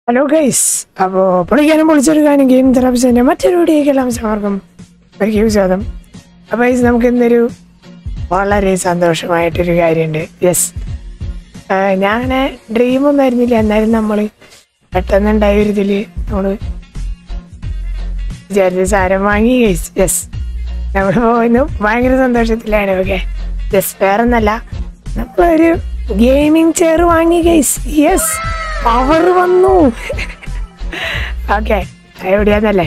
Hello guys, അപ്പോൾ പൊളിക്കാനും പൊളിച്ചെടുക്കാനും game തെറാപ്പിസ്റ്റിൻ്റെ മറ്റൊരു വീഡിയോക്കെല്ലാം എല്ലാവർക്കും ഒരിക്കലും സ്വാഗതം. അപ്പോൾ ഗൈസ്, നമുക്ക് ഇന്നൊരു വളരെ സന്തോഷമായിട്ടൊരു കാര്യമുണ്ട്. യെസ്, ഞാൻ അങ്ങനെ ഡ്രീമൊന്നും ആയിരുന്നില്ല. എന്നാലും നമ്മൾ പെട്ടെന്നുണ്ടായ ഒരു ഇതിൽ നമ്മൾ വിചാരിച്ച സാധനം വാങ്ങി ഗൈസ്. യെസ്, നമ്മൾ ഇന്ന് ഭയങ്കര സന്തോഷത്തിലാണ്. ഓക്കെ, യെസ്, വേറെ ഒന്നല്ല, നമ്മളൊരു ഗെയിമിംഗ് ചെയർ വാങ്ങി ഗൈസ്. യെസ്, പവർ വന്നു. ഓക്കെ, എവിടെയാന്നല്ലേ?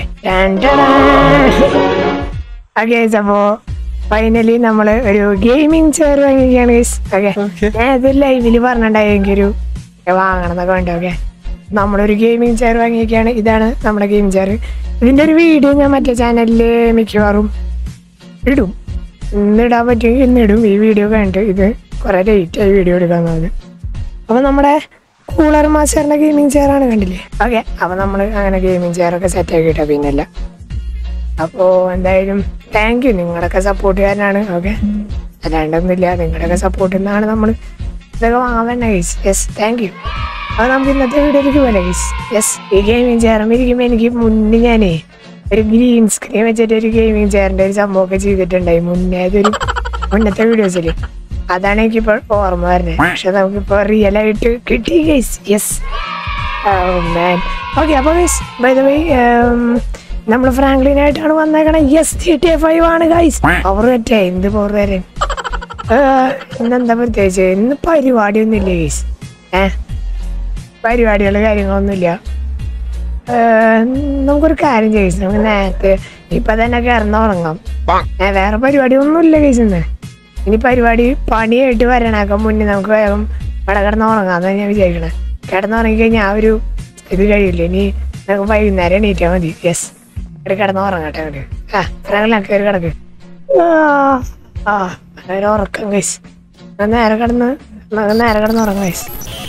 ഓക്കെ, അപ്പോ ഫൈനലി നമ്മള് ഒരു ഗെയിമിംഗ് ചെയർ വാങ്ങിയിരിക്കുകയാണ് ഗൈസ്. ഓക്കെ, ഞാൻ ഇത് ലൈവില് പറഞ്ഞിട്ടുണ്ടായി എനിക്കൊരു വാങ്ങണം എന്നൊക്കെ വേണ്ട. ഓക്കെ, നമ്മളൊരു ഗെയിമിംഗ് ചെയർ വാങ്ങിയിരിക്കുകയാണ്. ഇതാണ് നമ്മുടെ ഗെയിമിംഗ് ചെയർ. ഇതിന്റെ ഒരു വീഡിയോ ഞാൻ മറ്റേ ചാനലില് മിക്കവാറും ഇടും. ഇന്നിടാൻ പറ്റുമെങ്കിൽ ഇന്നിടും. ഈ വീഡിയോ കണ്ടിട്ട് ഇത് കുറെ ലേറ്റായി വീഡിയോ എടുക്കാമെന്നത്. അപ്പൊ നമ്മുടെ കൂളർ മാസ്റ്ററിന്റെ ഗെയിമിംഗ് ചെയറാണ്, കണ്ടില്ലേ? ഓക്കെ, അപ്പൊ നമ്മൾ അങ്ങനെ ഗെയിമിംഗ് ചെയറൊക്കെ സെറ്റ് ആക്കിയിട്ടാ പിന്നല്ല. അപ്പോൾ എന്തായാലും താങ്ക് യു, നിങ്ങളുടെയൊക്കെ സപ്പോർട്ടുകാരനാണ്. ഓക്കെ, അല്ലാണ്ടൊന്നുമില്ല, നിങ്ങളുടെയൊക്കെ സപ്പോർട്ടിൽ നിന്നാണ് നമ്മൾ ഇതൊക്കെ വാങ്ങാൻ വേണ്ട ഗൈസ്. Yes, thank you. അപ്പോൾ നമുക്ക് ഇന്നത്തെ വീഡിയോയിലേക്ക് പോലെ ഗൈസ്. യെസ്, ഈ ഗെയിമിംഗ് ചെയറും ഇരിക്കുമ്പോൾ എനിക്ക് മുന്നേ ഞാനേ ഒരു ഗ്രീൻ സ്ക്രീൻ വെച്ചിട്ട് ഒരു ഗെയിമിംഗ് ചെയറിന്റെ ഒരു സംഭവമൊക്കെ ചെയ്തിട്ടുണ്ടായി മുന്നത്തെ വീഡിയോസിൽ. അതാണ് എനിക്കിപ്പോൾ ഓർമ്മ വരുന്നത്. പക്ഷെ നമുക്കിപ്പോൾ റിയൽ ആയിട്ട് കിട്ടി ഗൈസ്. Yes, man. ഓക്കെ, അപ്പോൾ ഗൈസ്, ബൈ ദ വേ നമ്മൾ ഫ്രാങ്ക്ലിനായിട്ടാണ് വന്നേക്കണേ. യെസ്, GTA 5 ആണ് ഗൈസ്. പവർ പറ്റേ, എന്ത് പവർ വരെ. ഇന്നെന്താ പ്രത്യേകിച്ച് ഇന്ന് പരിപാടിയൊന്നും ഇല്ല ഗൈസ്. പരിപാടികൾ കാര്യങ്ങളൊന്നുമില്ല. നമുക്കൊരു കാര്യം ചെയ്യും, നമുക്ക് നേരത്തെ ഇപ്പൊ തന്നെ കിടന്നുറങ്ങാം. വേറെ പരിപാടി ഒന്നുമില്ല ഗൈസ്. ഇനി പരിപാടി പണിയായിട്ട് വരണേക്കാൻ മുന്നേ നമുക്ക് വേഗം ഇവിടെ കിടന്നുറങ്ങാമെന്നാണ് ഞാൻ വിചാരിക്കണേ. കിടന്നുറങ്ങിക്കഴിഞ്ഞാൽ ആ ഒരു ഇത് കഴിയില്ല. ഇനി നമുക്ക് വൈകുന്നേരം എണീറ്റാൽ മതി. യെസ്, ഇവിടെ കിടന്നുറങ്ങട്ടെ. അവിടെ ഫ്രാങ്കിലൊക്കെ ഒരു കിടക്ക്. ഒരു ഉറക്കം ഗൈസ്. നേരെ കിടന്നുറങ്ങാം ഗൈസ്.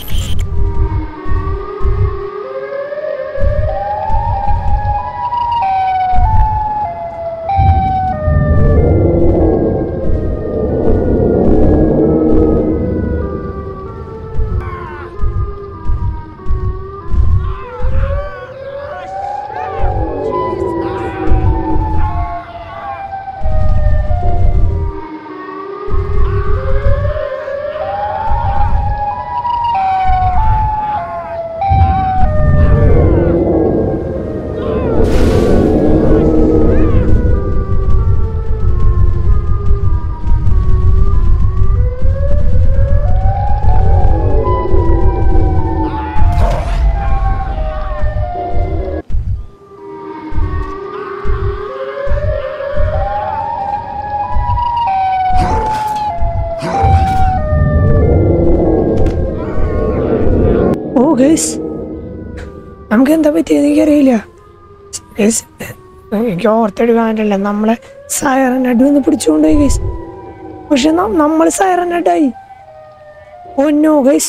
ഗൈസ്, നമുക്ക് എന്താ പറ്റിയെന്ന് എനിക്കറിയില്ല ഗൈസ്. എനിക്ക് ഓർത്തെടുക്കാൻ പറ്റില്ല. നമ്മളെ സൈറൻ ഹെഡ് വന്ന് പിടിച്ചുകൊണ്ടുപോയി ഗൈസ്. പക്ഷെ നമ്മൾ സൈറൻ ഹെഡായി. ഓന്നോ ഗൈസ്,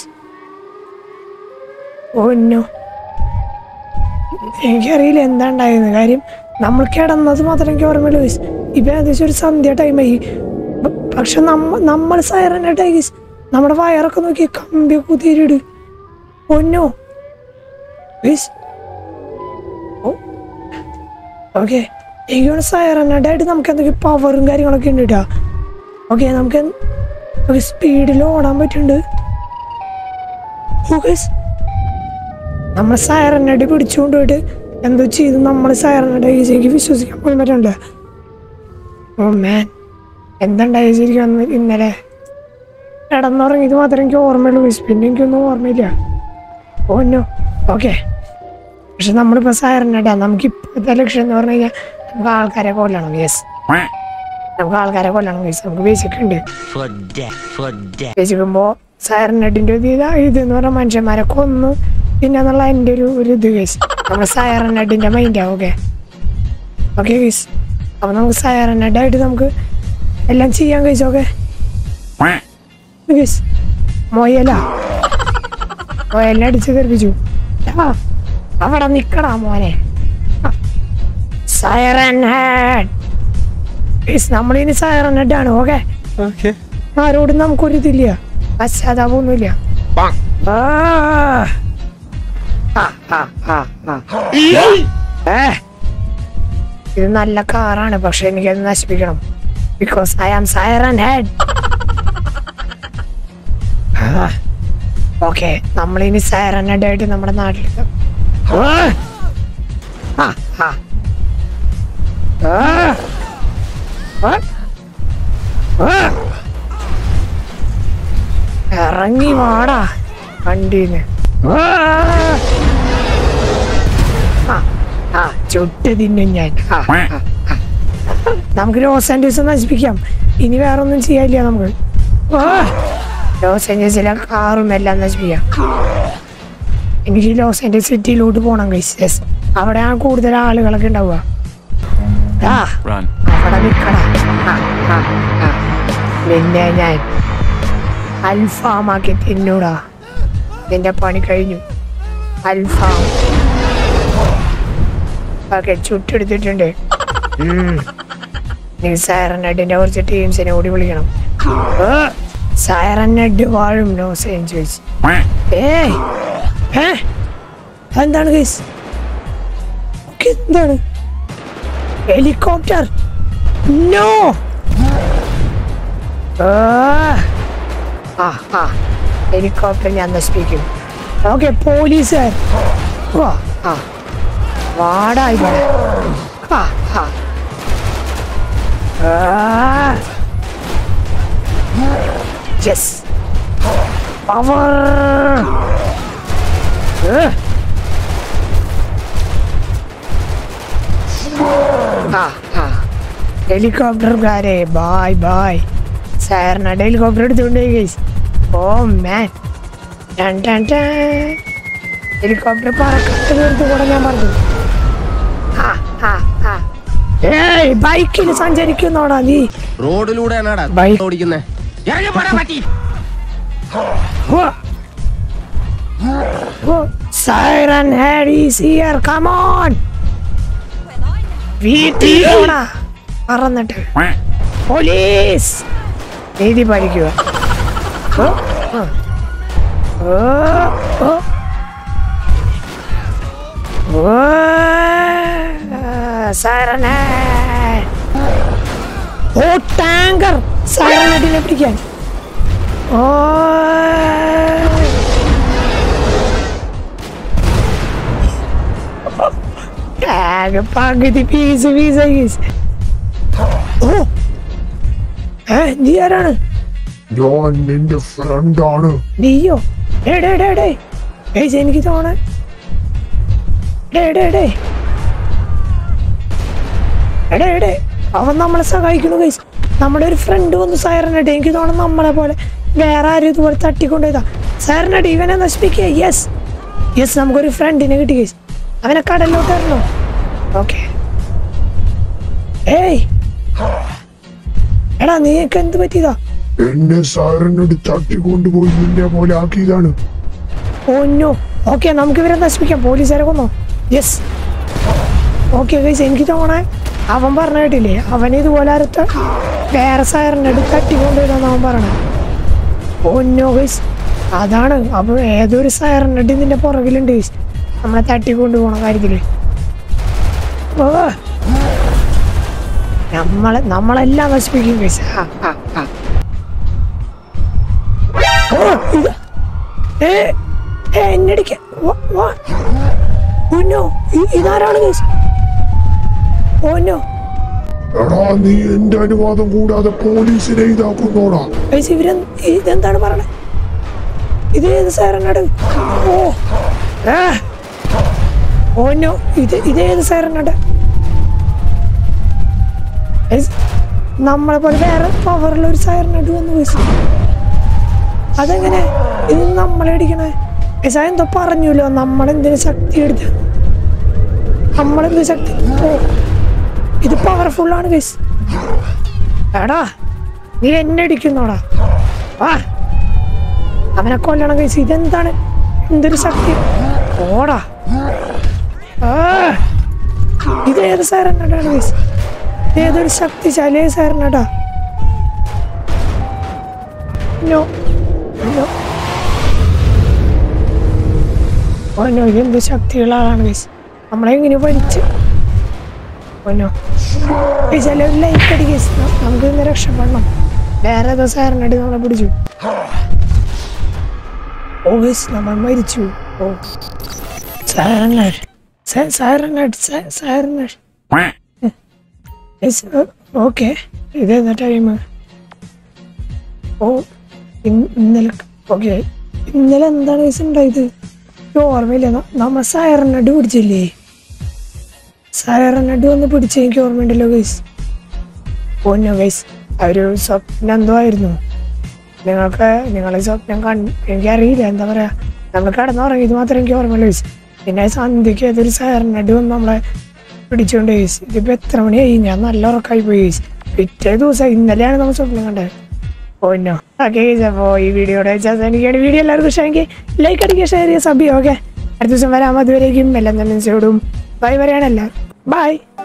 ഓന്നോ. എനിക്കറിയില്ല എന്താ ഉണ്ടായിരുന്നത്. കാര്യം നമ്മൾ കിടന്നത് മാത്രം എനിക്ക് ഓർമ്മയുള്ളൂ ഗൈസ്. ഇപ്പം ഏകദേശം ഒരു സന്ധ്യ ടൈമായി. പക്ഷെ നമ്മൾ സൈറൻ ഹെഡായി ഗൈസ്. നമ്മുടെ വയറൊക്കെ നോക്കി കമ്പിയൊക്കെ കുത്തിയിട്. ഒന്നോ ഗൈസ്. ഓക്കെ, എനിക്കാണ് സൈറനായിട്ട് നമുക്ക് എന്തൊക്കെ പവറും കാര്യങ്ങളൊക്കെ ഉണ്ട് കേട്ടോ. ഓക്കെ, നമുക്ക് സ്പീഡിൽ ഓടാൻ പറ്റുന്നുണ്ട്. നമ്മൾ സൈറനായിട്ട് പിടിച്ചുകൊണ്ട് പോയിട്ട് എന്തോ ചെയ്ത് നമ്മൾ സൈറനായിട്ട് എനിക്ക് വിശ്വസിക്കാൻ പോലും പറ്റണ്ടേ. ഓ മാൻ, എന്തുണ്ടായി ശരിക്കും ഇന്നലെ കിടന്നുറങ്ങിയത് മാത്രമേ എനിക്ക് ഓർമ്മയുള്ളൂ ഗൈസ്. പിന്നെ എനിക്കൊന്നും ഓർമ്മയില്ല. ഓന്നോ. ഓക്കെ, പക്ഷെ നമ്മളിപ്പോൾ സൈറനായിട്ടാ. നമുക്ക് ഇപ്പോഴത്തെ ലക്ഷ്യം എന്ന് പറഞ്ഞു കഴിഞ്ഞാൽ നമുക്ക് ആൾക്കാരെ കൊല്ലണം. യെസ്, നമുക്ക് ആൾക്കാരെ കൊല്ലണം ഗൈസ്. നമുക്ക് ബേസിക്കുണ്ട്. ബേസിക്കുമ്പോൾ സൈറനായിട്ടിൻ്റെ ഇതെന്ന് പറഞ്ഞാൽ മനുഷ്യന്മാരെ കൊന്ന് പിന്നെന്നുള്ള എൻ്റെ ഒരു ഇത് ഗൈസ്. നമ്മൾ സൈറനായിട്ടിൻ്റെ മൈൻഡാണ്. ഓക്കെ ഓക്കെ ഗൈസ്, അപ്പം നമുക്ക് സൈറനായിട്ടായിട്ട് നമുക്ക് എല്ലാം ചെയ്യാൻ ഗൈസ്. ഓക്കെ ഗൈസ്, മോയെല്ലാം അടിച്ച് തെറിപ്പിച്ചു. അവിടെ നിക്കടാ മോനെ. Siren head. നമ്മളിനി സൈറൻ ഹെഡാണ്. ഓക്കെ, ആരോടും നമുക്കൊരിതില്ല. പശ്ചാത്താപമൊന്നുമില്ല. ഇത് നല്ല കാറാണ്, പക്ഷെ എനിക്കത് നശിപ്പിക്കണം. Because I am siren head. Okay, നമ്മളിനി സൈറൻ ഹെഡ് ആയിട്ട് നമ്മുടെ നാട്ടിലേക്ക് ഇറങ്ങി വാടാ വണ്ടീന്ന്. ചുട്ട് തിന്നും ഞാൻ. നമുക്ക് ലോസ് ആൻഡേഴ്സ് നശിപ്പിക്കാം. ഇനി വേറെ ഒന്നും ചെയ്യാനില്ല. നമുക്ക് ലോസ് ആൻഡേഴ്സിലെ കാറും എല്ലാം നശിപ്പിക്കാം. എനിക്ക് ലോസ് ആൻഡേഴ്സ് സിറ്റിയിലോട്ട് പോകണം ഗൈസ്. അവിടെയാണ് കൂടുതൽ ആളുകളൊക്കെ ഉണ്ടാവുക. അവിടെ നിൽക്കണം. പിന്നെ ഞാൻ അൽഫാമാക്കി തിന്നൂടാ. നിന്റെ പണി കഴിഞ്ഞു. അൽഫാം ഓക്കെ, ചുട്ടെടുത്തിട്ടുണ്ട്. നീ സൈറൻ ഹെഡിന്റെ കുറച്ച് ടീംസിനെ കൂടി വിളിക്കണം. സൈറൻ ഹെഡ് വാഴും ലോസ് ഏഞ്ചൽസ്. എന്താണ് ഗൈസ്? എന്താണ് ഹെലികോപ്റ്റർ? നോ. ഹെലികോപ്റ്റർ ഞാൻ നശിപ്പിക്കും. ഓക്കെ, പോലീസുകാർ വാടാ ഇവിടെ. Yes, power. ഹെലികോപ്റ്റർക്കാരെ ബായ് ബായ്. സൈറൻ ഹെലികോപ്റ്റർ എടുത്തുകൊണ്ട് ഗൈസ്. ഓ മാൻ, ഹെലികോപ്റ്റർ പറക്കത്ത് തീർത്ത് കൂടെ ഞാൻ പറഞ്ഞു. ഏയ്, ബൈക്കിൽ സഞ്ചരിക്കുന്നോടാ നീ? റോഡിലൂടെ ഓടിക്കുന്നേ. Siren head is here, come on. വീട്ടിലോടാ പറന്നിട്ട്. പോലീസ് നീതി പാലിക്കുക. Siren head. Oh tanker siren ഹെഡിനെ പിടിക്കാൻ. ഓ ടാഗ് പകുതി പീസ് പീസ്. ഓ നീ ആരാണ്? ഞാൻ നിന്റെ ഫ്രണ്ടാണ്. നീയോ? എനിക്ക് തോന്നേ അവൻ നമ്മളെ സഹായിക്കണു ഗൈസ്. നമ്മുടെ ഒരു ഫ്രണ്ട് വന്നു സൈറൻ ഹെഡ്. എനിക്ക് തോന്നുന്നു നമ്മളെ പോലെ വേറെ ആരും ഇതുപോലെ തട്ടിക്കൊണ്ടുപോയതാ. സൈറൻ ഹെഡ് ഇവനെ നശിപ്പിക്കുക. യെസ് യെസ്, നമുക്കൊരു ഫ്രണ്ടിനെ കിട്ടി ഗൈസ്. അവനെ കടലിലോട്ട് ഇറങ്ങണം. ഓക്കെ. ഏയ് എടാ, നീക്ക് എന്ത് പറ്റിയതാ? എന്നെ സൈറൻ ഹെഡ് തട്ടിക്കൊണ്ടുപോയി നിന്നെ പോലെ ആക്കിയതാണ്. ഓന്നോ. ഓക്കെ, നമുക്ക് ഇവരെ നശിപ്പിക്കാം. പോലീസുകാരെ കൊന്നോ? യെസ്. ഓക്കെ ഗൈസ്, എനിക്ക് തോന്നണേ അവൻ പറഞ്ഞ കേട്ടില്ലേ, അവൻ ഇതുപോലെ അടുത്ത വേറെ സൈറൻ ഹെഡ് തട്ടിക്കൊണ്ടുപോയതാന്ന് അവൻ പറഞ്ഞത്. ഓന്നോ ഗൈസ്, അതാണ്. അപ്പൊ ഏതൊരു സൈറൻ ഹെഡ് ഇതിന്റെ പുറകിലുണ്ട് ഗൈസ്, നമ്മളെ തട്ടിക്കൊണ്ടു പോണ കാര്യത്തില്. നമ്മളെല്ലാം നശിപ്പിക്കും ഗൈസ്. എന്നടിക്ക. ഇതാരാണ് ഗൈസ്? ഓന്നോ. എടാ, നീ എന്റെ അനുവാദം കൂടാതെ പോലീസിനെ ഇതാക്കുന്നോടാ. ഇതെന്താണ് പറയണേ? ഇത് ഏത് സൈറൻ ഹെഡ്? ഓന്നോ, ഇതേത് സൈറൻ ഹെഡ്? നമ്മളെ പോലെ വേറെ പവറുള്ള ഒരു സൈറൻ ഹെഡ് വന്നു ഗൈസ്. അതെങ്ങനെ ഇത് നമ്മളെ അടിക്കണേ? എന്തോ പറഞ്ഞല്ലോ, നമ്മളെന്തിനു ശക്തി എടുത്ത്, നമ്മളെന്ത് ശക്തി. ഇത് പവർഫുൾ ആണ് ഗൈസ്. എടാ, നീ എന്നെ അടിക്കുന്നോടാ. അവനെ കൊല്ലണം ഗൈസ്. ഇതെന്താണ്? എന്തൊരു ശക്തി. ഓടാ. ഇതേത് സൈറൻ ഹെഡാണ് ഗൈസ്? ഏതൊരു ശക്തിശാലിയ സൈറൻ ഹെഡാ. No no. ഓനോ ഇതെന്ത് ശക്തിയുള്ള ആളാണ് ഗൈസ്. നമ്മളെങ്ങനെ പഠിച്ച് ഓനോ ഗൈസ് എല്ലാവരും ലൈക്ക് അടി ഗൈസ്. നമുക്ക് ഇന്ന് രക്ഷപ്പെടണം. വേറെ ഏതോ സാറിനടി നമ്മളെ പിടിച്ചു. ഓ ഗൈസ് നമ്മൾ മരിച്ചു. ഓ ഓക്കെ ഇതേതാ ടൈം? ഓ ഇന്നലെ ഓക്കെ ഇന്നലെ എന്താണ് ഗൈസ് ഉണ്ടായത്? ഓർമ്മയില്ല. നമ്മ സൈറനടി പിടിച്ചില്ലേ? സൈറനടി വന്ന് പിടിച്ച എനിക്ക് ഓർമ്മയുണ്ടല്ലോ ഗൈസ്. ഓന്നോ ഗൈസ് ഒരു സ്വപ്നം എന്തോ ആയിരുന്നു. നിങ്ങളെ സ്വപ്നം എനിക്കറിയില്ല, എന്താ പറയാ, നമ്മൾ കിടന്നുറങ്ങിയത് മാത്രമേ എനിക്ക് ഓർമ്മയുള്ളൂ ഗൈസ്. പിന്നെ സന്ധ്യക്ക് ഏതൊരു സൈറനടി വന്ന് നമ്മളെ പിടിച്ചോണ്ട് ഗൈസ്. ഇതിപ്പോ എത്ര മണിയായി? ഞാൻ നല്ല ഉറക്കമായി പോയി ഗൈസ്. പിറ്റേ ദിവസം ഇന്നലെയാണ് നമ്മൾ സ്വപ്നം കണ്ടത്. Oh no okay guys. അപ്പോൾ ഈ വീഡിയോയുടെ വെച്ചാൽ എനിക്കാണ് വീഡിയോ എല്ലാവർക്കും ഇഷ്ടമെങ്കിൽ ലൈക്ക് അടിക്കുക, ഷെയർ ചെയ്യുക, സബ് ചെയ്യുക. ഓക്കെ അടുത്ത ദിവസം വരാം. അതുവരേക്കും എല്ലാം തന്നെ ബൈ പറയണല്ല. ബൈ.